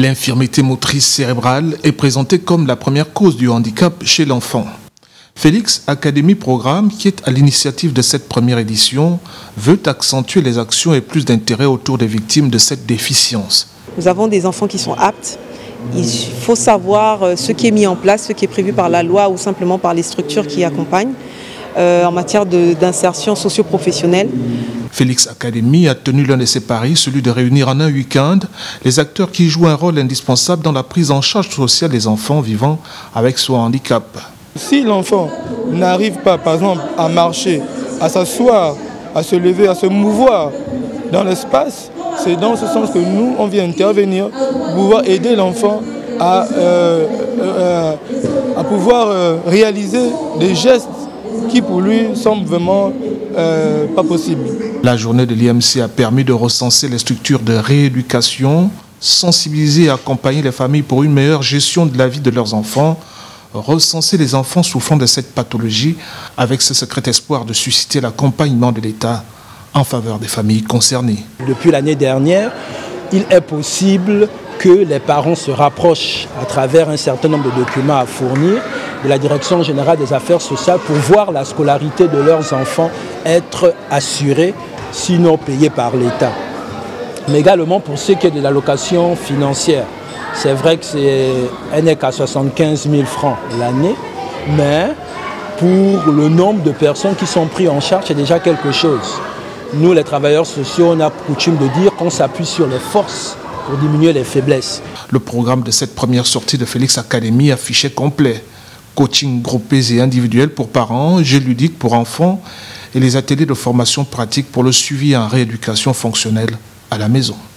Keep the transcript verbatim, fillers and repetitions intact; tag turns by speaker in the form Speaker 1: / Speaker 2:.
Speaker 1: L'infirmité motrice cérébrale est présentée comme la première cause du handicap chez l'enfant. Félix Academy Programme, qui est à l'initiative de cette première édition, veut accentuer les actions et plus d'intérêt autour des victimes de cette déficience.
Speaker 2: Nous avons des enfants qui sont aptes. Il faut savoir ce qui est mis en place, ce qui est prévu par la loi ou simplement par les structures qui accompagnent euh, en matière d'insertion socio-professionnelle.
Speaker 1: Félix Academy a tenu l'un de ses paris, celui de réunir en un week-end les acteurs qui jouent un rôle indispensable dans la prise en charge sociale des enfants vivant avec ce handicap.
Speaker 3: Si l'enfant n'arrive pas, par exemple, à marcher, à s'asseoir, à se lever, à se mouvoir dans l'espace, c'est dans ce sens que nous, on vient intervenir pour pouvoir aider l'enfant à, euh, euh, à pouvoir euh, réaliser des gestes qui pour lui semblent vraiment euh, pas possibles.
Speaker 1: La journée de l'I M C a permis de recenser les structures de rééducation, sensibiliser et accompagner les familles pour une meilleure gestion de la vie de leurs enfants, recenser les enfants souffrant de cette pathologie avec ce secret espoir de susciter l'accompagnement de l'État en faveur des familles concernées.
Speaker 4: Depuis l'année dernière, il est possible que les parents se rapprochent à travers un certain nombre de documents à fournir de la Direction générale des affaires sociales pour voir la scolarité de leurs enfants être assurée, sinon payée par l'État. Mais également pour ce qui est de l'allocation financière. C'est vrai qu'elle n'est qu'à soixante-quinze mille francs l'année, mais pour le nombre de personnes qui sont prises en charge, c'est déjà quelque chose. Nous, les travailleurs sociaux, on a coutume de dire qu'on s'appuie sur les forces pour diminuer les faiblesses.
Speaker 1: Le programme de cette première sortie de Félix Academy affichait complet. Coaching groupés et individuels pour parents, jeux ludiques pour enfants et les ateliers de formation pratique pour le suivi en rééducation fonctionnelle à la maison.